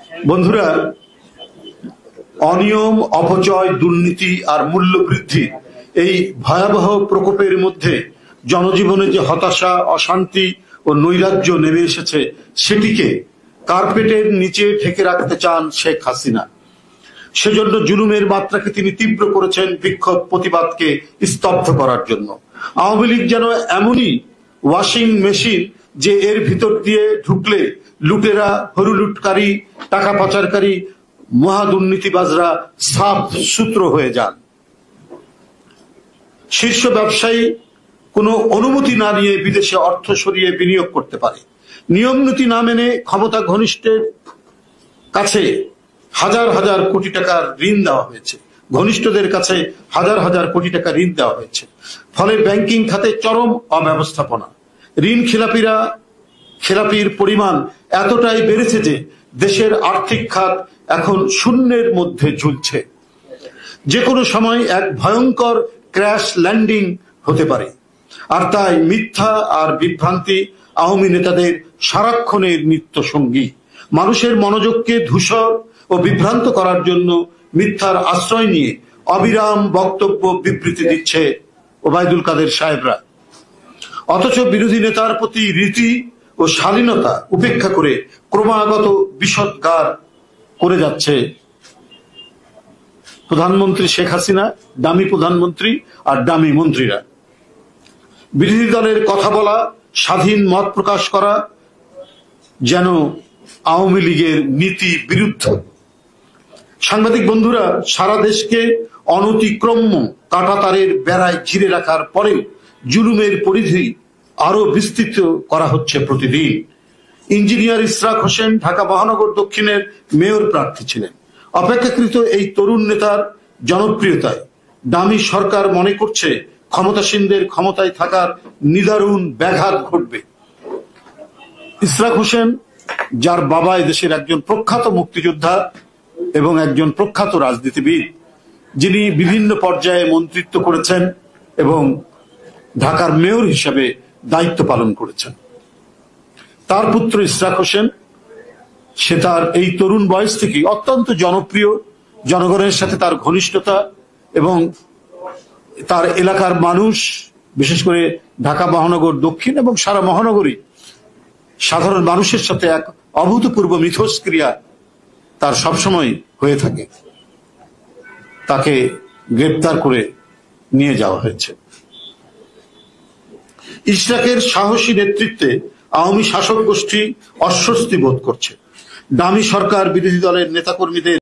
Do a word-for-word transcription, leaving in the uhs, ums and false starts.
বন্ধুরা, অনিয়ম, অপচয়, দুর্নীতি আর মূল্য বৃদ্ধি এই ভয়াবহ প্রকোপের মধ্যে জনজীবনে যে হতাশা, অশান্তি ও নৈরাজ্য নেমে এসেছে, সেটিকে কার্পেটের নিচে ঢেকে রাখতে চান শেখ হাসিনা। সেজন্য জুলুমের মাত্রাকে তিনি তীব্র করেছেন বিক্ষোভ প্রতিবাদকে স্তব্ধ করার জন্য। আওয়ামী লীগ যেন এমনই ওয়াশিং মেশিন যে এর ভিতর দিয়ে ঢুকলে লুটেরা, হরুলুটকারী, টাকা পাচারকারী, মহাদুর্নীতিবাজরা সাফ সূত্র হয়ে যান। শীর্ষ ব্যবসায়ী কোনো অনুমতি না নিয়ে বিদেশে অর্থ সরিয়ে বিনিয়োগ করতে পারে। নিয়ম নীতি না মেনে ক্ষমতা ঘনিষ্ঠের কাছে হাজার হাজার কোটি টাকার ঋণ দেওয়া হয়েছে, ঘনিষ্ঠদের কাছে হাজার হাজার কোটি টাকা ঋণ দেওয়া হয়েছে। ফলে ব্যাংকিং খাতে চরম অব্যবস্থাপনা, ঋণ খেলাপিরা খেলাপির পরিমাণ এতটাই বেড়েছে যে দেশের আর্থিক খাত এখন শূন্যের মধ্যে ঝুলছে। যে কোনো সময় এক ভয়ঙ্কর ক্র্যাশ ল্যান্ডিং হতে পারে। আর তাই মিথ্যা আর বিভ্রান্তি আওয়ামী নেতাদের সারাক্ষণের নিত্য সঙ্গী। মানুষের মনোযোগকে ধূসর ও বিভ্রান্ত করার জন্য মিথ্যার আশ্রয় নিয়ে অবিরাম বক্তব্য, বিবৃতি দিচ্ছে ওবায়দুল কাদের সাহেবরা। অথচ বিরোধী নেতার প্রতি রীতি ও শালীনতা উপেক্ষা করে ক্রমাগত বিষদগার করে যাচ্ছে প্রধানমন্ত্রী শেখ হাসিনা, দামি প্রধানমন্ত্রী আর দামি মন্ত্রীরা। বিরোধী দলের কথা বলা, স্বাধীন মত প্রকাশ করা যেন আওয়ামী লীগের নীতি বিরুদ্ধ। সাংবাদিক বন্ধুরা, সারা দেশকে অনতিক্রম্য কাঁটাতারের বেড়ায় ঘিরে রাখার পরেও জুলুমের পরিধি আরো বিস্তৃত করা হচ্ছে প্রতিদিন। ইঞ্জিনিয়ার ইশরাক হোসেন ঢাকা মহানগর দক্ষিণের মেয়র প্রার্থী ছিলেন। অপেক্ষাকৃত এই তরুণ নেতার জনপ্রিয়তায় দামি সরকার মনে করছে ক্ষমতাসীনদের ক্ষমতায় থাকার নিদারুণ ব্যাঘাত ঘটবে। ইশরাক হোসেন, যার বাবা দেশের একজন প্রখ্যাত মুক্তিযোদ্ধা এবং একজন প্রখ্যাত রাজনীতিবিদ, যিনি বিভিন্ন পর্যায়ে মন্ত্রিত্ব করেছেন এবং ঢাকার মেয়র হিসেবে দায়িত্ব পালন করেছেন, তার পুত্র ইশরাক হোসেন, সে তার এই তরুণ বয়স থেকে অত্যন্ত জনপ্রিয়, জনগণের সাথে তার ঘনিষ্ঠতা এবং তার এলাকার মানুষ, বিশেষ করে ঢাকা মহানগর দক্ষিণ এবং সারা মহানগরী সাধারণ মানুষের সাথে এক অভূতপূর্ব মিথস্ক্রিয়া তার সবসময় হয়ে থাকে। তাকে গ্রেপ্তার করে নিয়ে যাওয়া হয়েছে। ইশরাকের সাহসী নেতৃত্বে আওয়ামী শাসক গোষ্ঠী অস্বস্তি বোধ করছে। দামি সরকার বিরোধী দলের নেতাকর্মীদের